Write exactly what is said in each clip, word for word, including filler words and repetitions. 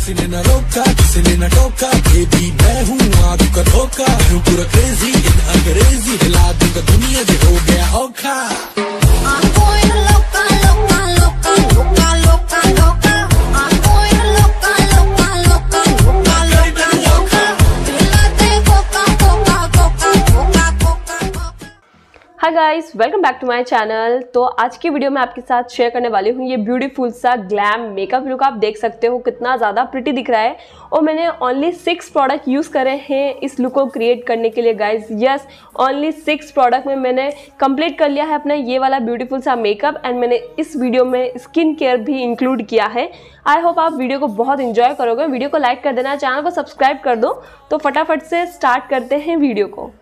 किसी ने न रोका, किसी ने न टोका, बेबी मैं हूँ आग का धोखा, हूँ पूरा क्रेजी इन अंग्रेजी, हिला दूंगा दुनिया जो हो गया औखा। Hi guys, welcome back to my channel. तो आज की वीडियो में आपके साथ शेयर करने वाली हूँ ये ब्यूटीफुल सा ग्लैम मेकअप लुक। आप देख सकते हो कितना ज़्यादा प्रिटी दिख रहा है और मैंने ओनली सिक्स प्रोडक्ट यूज़ करे हैं इस लुक को क्रिएट करने के लिए guys. Yes, only six product में मैंने कंप्लीट कर लिया है अपना ये वाला ब्यूटीफुल सा मेकअप एंड मैंने इस वीडियो में स्किन केयर भी इंक्लूड किया है। आई होप आप वीडियो को बहुत इंजॉय करोगे। वीडियो को लाइक कर देना, चैनल को सब्सक्राइब कर दो। तो फटाफट से स्टार्ट करते हैं वीडियो को।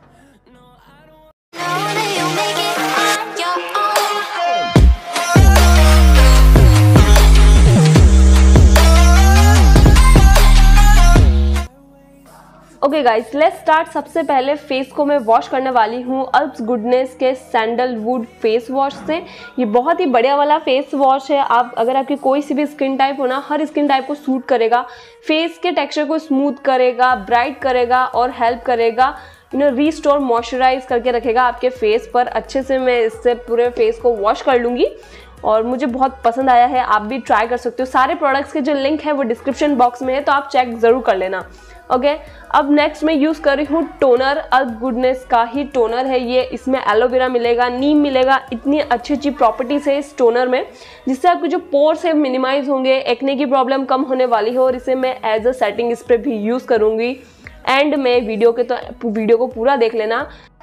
Okay guys, let's start. सबसे पहले फेस को मैं वॉश करने वाली हूँ अल्प्स गुडनेस के सैंडलवुड फेस वॉश से। ये बहुत ही बढ़िया वाला फेस वॉश है। आप अगर आपकी कोई सी भी स्किन टाइप हो ना, हर स्किन टाइप को सूट करेगा। फेस के टेक्सचर को स्मूथ करेगा, ब्राइट करेगा और हेल्प करेगा यू नो रीस्टोर, मॉइस्चराइज करके रखेगा आपके फेस पर। अच्छे से मैं इससे पूरे फेस को वॉश कर लूँगी और मुझे बहुत पसंद आया है। आप भी ट्राई कर सकते हो। सारे प्रोडक्ट्स के जो लिंक है वो डिस्क्रिप्शन बॉक्स में है, तो आप चेक ज़रूर कर लेना। ओके okay, अब नेक्स्ट मैं यूज़ कर रही हूँ टोनर। अल्प गुडनेस का ही टोनर है ये। इसमें एलोवेरा मिलेगा, नीम मिलेगा। इतनी अच्छी अच्छी प्रॉपर्टीज़ है इस टोनर में जिससे आपके जो पोर्स है मिनिमाइज होंगे, एक्ने की प्रॉब्लम कम होने वाली है और इसे मैं एज अ सेटिंग स्प्रे भी यूज़ करूँगी। एंड में वीडियो के तो वीडियो को पूरा देख लेना।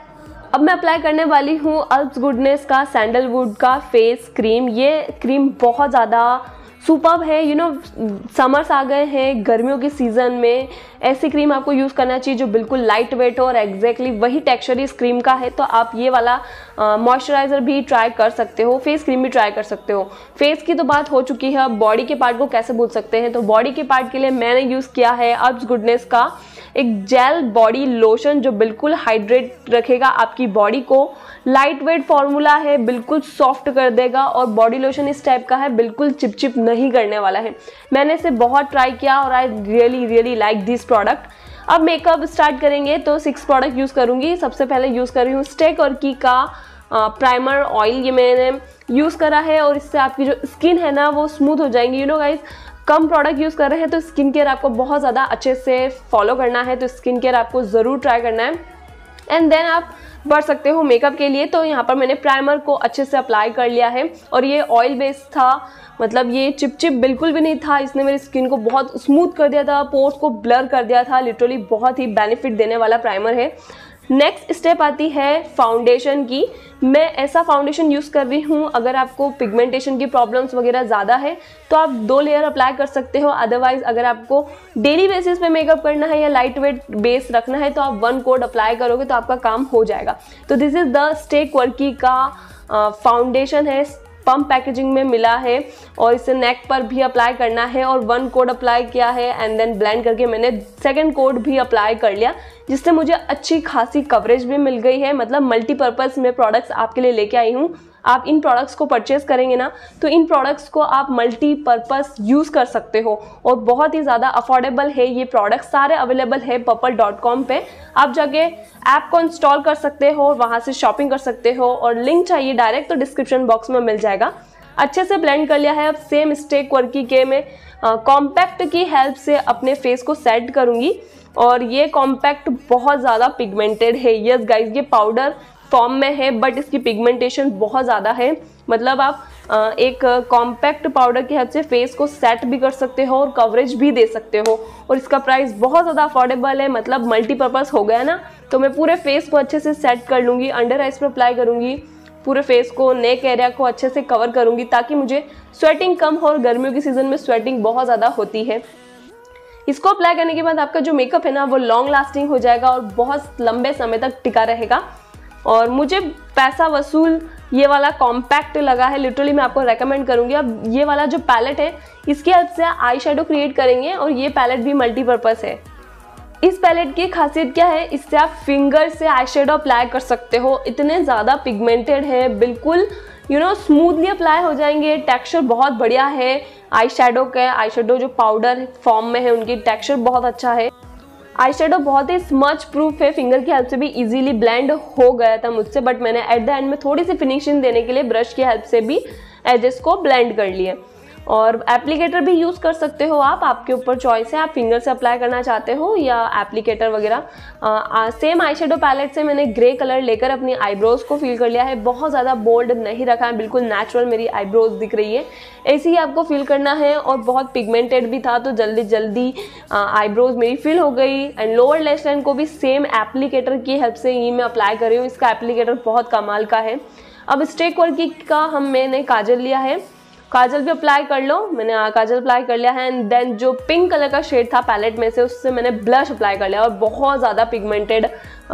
अब मैं अप्लाई करने वाली हूँ अल्प्स गुडनेस का सैंडलवुड का फेस क्रीम। ये क्रीम बहुत ज़्यादा सुपर्ब है। यू नो समर्स आ गए हैं, गर्मियों के सीज़न में ऐसी क्रीम आपको यूज़ करना चाहिए जो बिल्कुल लाइट वेट हो और एग्जैक्टली वही टेक्सचर इस क्रीम का है। तो आप ये वाला मॉइस्चराइज़र भी ट्राई कर सकते हो, फेस क्रीम भी ट्राई कर सकते हो। फेस की तो बात हो चुकी है, अब बॉडी के पार्ट को कैसे भूल सकते हैं। तो बॉडी के पार्ट के लिए मैंने यूज़ किया है अल्प्स गुडनेस का एक जेल बॉडी लोशन जो बिल्कुल हाइड्रेट रखेगा आपकी बॉडी को। लाइट वेट फॉर्मूला है, बिल्कुल सॉफ्ट कर देगा और बॉडी लोशन इस टाइप का है, बिल्कुल चिपचिप नहीं करने वाला है। मैंने इसे बहुत ट्राई किया और I really really like this product. अब मेकअप स्टार्ट करेंगे तो सिक्स प्रोडक्ट यूज़ करूँगी। सबसे पहले यूज़ कर रही हूँ स्टे कॉर्की का प्राइमर ऑयल। ये मैंने यूज़ करा है और इससे आपकी जो स्किन है ना वो स्मूथ हो जाएंगी। यू नो गाइज, कम प्रोडक्ट यूज़ कर रहे हैं तो स्किन केयर आपको बहुत ज़्यादा अच्छे से फॉलो करना है, तो स्किन केयर आपको ज़रूर ट्राई करना है एंड देन आप बढ़ सकते हो मेकअप के लिए। तो यहाँ पर मैंने प्राइमर को अच्छे से अप्लाई कर लिया है और ये ऑयल बेस्ड था, मतलब ये चिपचिप बिल्कुल भी नहीं था। इसने मेरी स्किन को बहुत स्मूथ कर दिया था, पोर्स को ब्लर कर दिया था। लिटरली बहुत ही बेनिफिट देने वाला प्राइमर है। नेक्स्ट स्टेप आती है फाउंडेशन की। मैं ऐसा फाउंडेशन यूज़ कर रही हूँ, अगर आपको पिगमेंटेशन की प्रॉब्लम्स वगैरह ज़्यादा है तो आप दो लेयर अप्लाई कर सकते हो। अदरवाइज अगर आपको डेली बेसिस पे मेकअप करना है या लाइट वेट बेस रखना है तो आप वन कोट अप्लाई करोगे तो आपका काम हो जाएगा। तो this is the Stay Quirky का फाउंडेशन है, पम्प पैकेजिंग में मिला है और इसे नेक पर भी अप्लाई करना है और वन कोड अप्लाई किया है एंड देन ब्लेंड करके मैंने सेकंड कोड भी अप्लाई कर लिया जिससे मुझे अच्छी खासी कवरेज भी मिल गई है। मतलब मल्टीपर्पज़ में प्रोडक्ट्स आपके लिए लेके आई हूँ। आप इन प्रोडक्ट्स को परचेज करेंगे ना तो इन प्रोडक्ट्स को आप मल्टीपर्पज़ यूज़ कर सकते हो और बहुत ही ज़्यादा अफोर्डेबल है। ये प्रोडक्ट्स सारे अवेलेबल है पर्पल डॉट कॉम पे। आप जाके ऐप को इंस्टॉल कर सकते हो, वहाँ से शॉपिंग कर सकते हो और लिंक चाहिए डायरेक्ट तो डिस्क्रिप्शन बॉक्स में मिल जाएगा। अच्छे से ब्लेंड कर लिया है। अब सेम स्टे क्वर्की के में कॉम्पैक्ट की हेल्प से अपने फेस को सेट करूँगी और ये कॉम्पैक्ट बहुत ज़्यादा पिगमेंटेड है। यस गाइज, ये पाउडर फॉर्म में है बट इसकी पिगमेंटेशन बहुत ज़्यादा है। मतलब आप एक कॉम्पैक्ट पाउडर की हेल्प से फेस को सेट भी कर सकते हो और कवरेज भी दे सकते हो और इसका प्राइस बहुत ज़्यादा अफोर्डेबल है। मतलब मल्टीपर्पज़ हो गया ना। तो मैं पूरे फेस को अच्छे से सेट कर लूँगी, अंडर आइज पर अप्लाई करूँगी, पूरे फेस को, नेक एरिया को अच्छे से कवर करूँगी ताकि मुझे स्वेटिंग कम हो और गर्मियों के सीज़न में स्वेटिंग बहुत ज़्यादा होती है। इसको अप्लाई करने के बाद आपका जो मेकअप है ना वो लॉन्ग लास्टिंग हो जाएगा और बहुत लंबे समय तक टिका रहेगा और मुझे पैसा वसूल ये वाला कॉम्पैक्ट लगा है। लिटरली मैं आपको रेकमेंड करूँगी। अब ये वाला जो पैलेट है इसकी हेल्प से आई शेडो क्रिएट करेंगे और ये पैलेट भी मल्टीपर्पज़ है। इस पैलेट की खासियत क्या है, इससे आप फिंगर से आई शेडो अप्लाई कर सकते हो। इतने ज़्यादा पिगमेंटेड है, बिल्कुल यू नो स्मूथली अप्लाई हो जाएंगे। टेक्सचर बहुत बढ़िया है, आई शेडो के आई शेडो जो पाउडर फॉर्म में है उनकी टेक्सचर बहुत अच्छा है। आई शेडो बहुत ही स्मच प्रूफ है, फिंगर की हेल्प से भी इजीली ब्लेंड हो गया था मुझसे, बट मैंने एट द एंड में थोड़ी सी फिनिशिंग देने के लिए ब्रश की हेल्प से भी एजेस को ब्लेंड कर लिए। और एप्लीकेटर भी यूज़ कर सकते हो आप, आपके ऊपर चॉइस है, आप फिंगर से अप्लाई करना चाहते हो या एप्लीकेटर वगैरह। सेम आई शेडो पैलेट से मैंने ग्रे कलर लेकर अपनी आईब्रोज को फिल कर लिया है, बहुत ज़्यादा बोल्ड नहीं रखा है, बिल्कुल नेचुरल मेरी आईब्रोज दिख रही है, ऐसे ही आपको फिल करना है। और बहुत पिगमेंटेड भी था तो जल्दी जल्दी आईब्रोज मेरी फिल हो गई। एंड लोअर लैश लाइन को भी सेम एप्लीकेटर की हेल्प से ही मैं अप्लाई कर रही हूँ, इसका एप्लीकेटर बहुत कमाल का है। अब स्टेक वर्क का हम मैंने काजल लिया है, काजल भी अप्लाई कर लो, मैंने काजल अप्लाई कर लिया है। एंड देन जो पिंक कलर का शेड था पैलेट में से उससे मैंने ब्लश अप्लाई कर लिया, और बहुत ज़्यादा पिगमेंटेड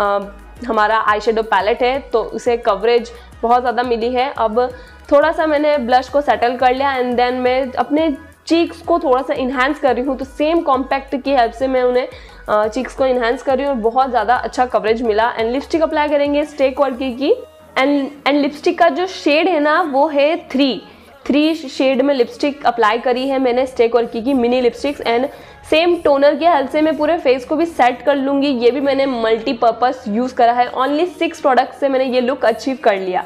हमारा आई शेडो पैलेट है तो उसे कवरेज बहुत ज़्यादा मिली है। अब थोड़ा सा मैंने ब्लश को सेटल कर लिया एंड देन मैं अपने चीक्स को थोड़ा सा इन्हांस कर रही हूँ, तो सेम कॉम्पैक्ट की हेल्प से मैं उन्हें चीक्स को इन्हांस कर रही हूँ और बहुत ज़्यादा अच्छा कवरेज मिला। एंड लिपस्टिक अप्लाई करेंगे स्टेक वर्क की। एंड एंड लिपस्टिक का जो शेड है ना वो है थ्री थ्री शेड में लिपस्टिक अप्लाई करी है मैंने स्टेक वर्क की mini lipsticks. And same toner की हेल्प से मैं पूरे फेस को भी सेट कर लूँगी, ये भी मैंने मल्टीपर्पज़ यूज़ करा है। ओनली सिक्स प्रोडक्ट से मैंने ये लुक अचीव कर लिया।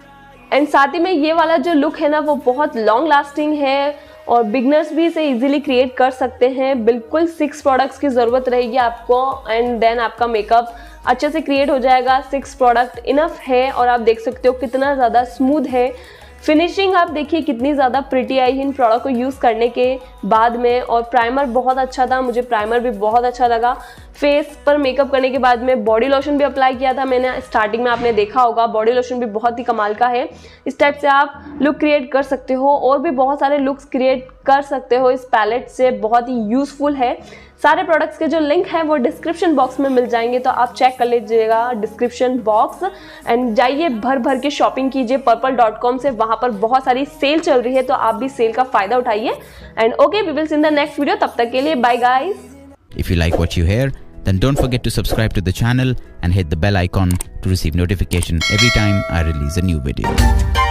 एंड साथ ही में ये वाला जो लुक है ना वो बहुत लॉन्ग लास्टिंग है और बिगनर्स भी इसे इजीली क्रिएट कर सकते हैं। बिल्कुल सिक्स प्रोडक्ट्स की ज़रूरत रहेगी आपको एंड देन आपका मेकअप अच्छे से क्रिएट हो जाएगा। सिक्स प्रोडक्ट इनफ है और आप देख सकते हो कितना ज़्यादा स्मूथ है। फिनिशिंग आप देखिए कितनी ज़्यादा प्रिटी आई है इन प्रोडक्ट को यूज़ करने के बाद में। और प्राइमर बहुत अच्छा था, मुझे प्राइमर भी बहुत अच्छा लगा। फेस पर मेकअप करने के बाद में बॉडी लोशन भी अप्लाई किया था मैंने, स्टार्टिंग में आपने देखा होगा, बॉडी लोशन भी बहुत ही कमाल का है। इस टाइप से आप लुक क्रिएट कर सकते हो और भी बहुत सारे लुक्स क्रिएट कर सकते हो इस पैलेट से, बहुत ही यूज़फुल है। सारे प्रोडक्ट्स के जो लिंक है वो डिस्क्रिप्शन बॉक्स में मिल जाएंगे, तो आप चेक कर लीजिएगा डिस्क्रिप्शन बॉक्स एंड जाइए भर भर के शॉपिंग कीजिए पर्पल डॉट कॉम से, वहाँ पर बहुत सारी सेल चल रही है तो आप भी सेल का फ़ायदा उठाइए। And okay, we will see in the next video, तब तक के लिए bye guys. If you like what you hear, then don't forget to subscribe to the channel and hit the bell icon to receive notification every time I release a new video.